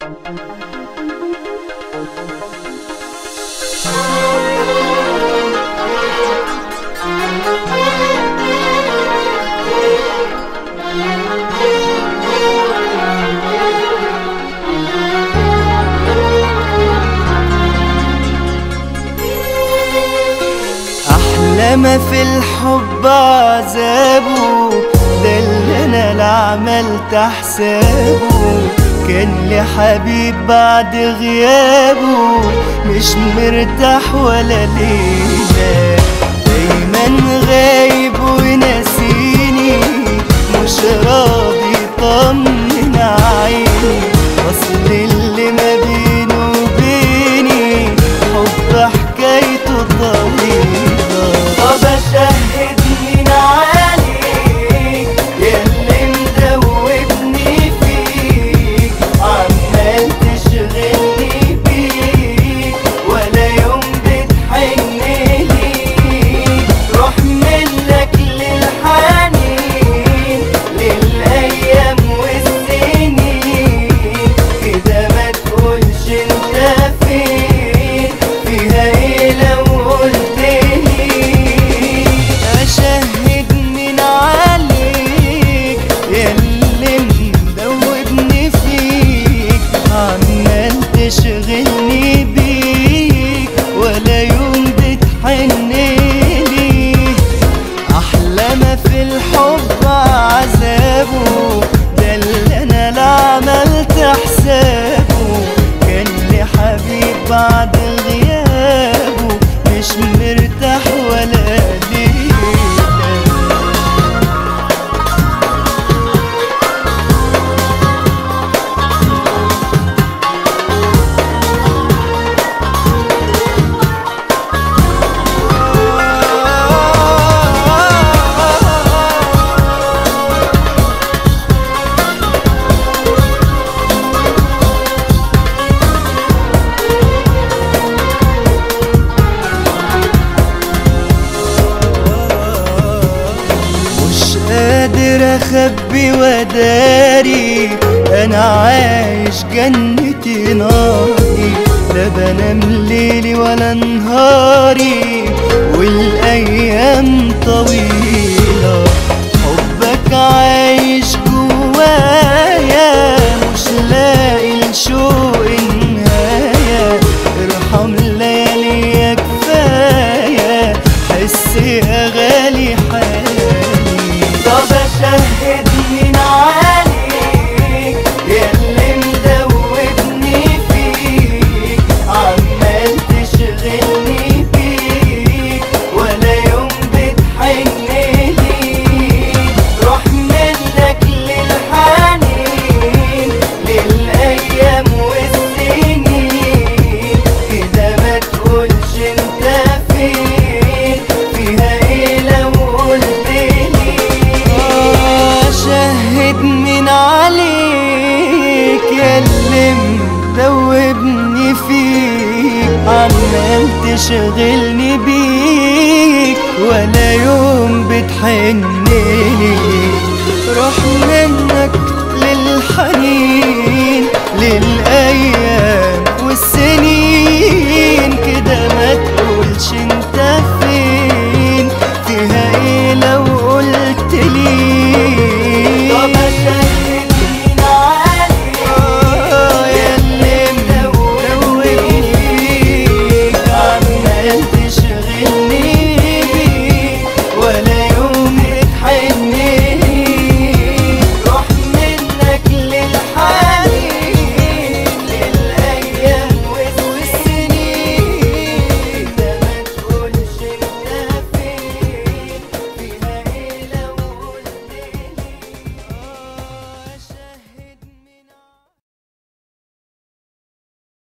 أحلى ما في الحب عذابه، ده اللي أنا لا عملت حسابه. كان لي حبيب بعد غيابه، مش مرتاح ولا ليلة، دايما غايب وناسيني، مش راضي يطمن عيني. أصل اللي ما بينه وبيني حب حكايته طويلة. طب أشهد مين عليك ياللي مدوبني فيك، عمال تشغلني بيك ولا يوم بتحن ليك. روح منك للحنين للأيام والسنين، كده ما تقولش انت فين، فيها ايه لو قلتلي. أشهد مين عليك ياللي مدوبني فيك، عمال تشغلني بيك ولا يوم بتحنلي. أحلى ما في الحب عذابه، ده اللي أنا لا عملت حسابه. كان لي حبيب بعد غيابه، مش مرتاح ولا ليلة. قادر اخبي وداري، انا عايش جنتي ناري، لا بنام ليلي ولا نهاري، والايام طويله. حبك عايش جوايا، مش لاقي لشوق نهايه. ارحم ليالي كفايه، حس يا غالي حالي. طب أشهد مين عليك ياللي مدوبني فيك، عمال تشغلني بيك ولا يوم بتحنلي. روح منك للحنين للأيام والسنين، كده ما تقولش انت فين، فيها ايه لو قلتلي. شهد مين عليك ياللي مدوبني فيك، عمال تشغلني بيك ولا يوم بتحنلي. روح منك للحنين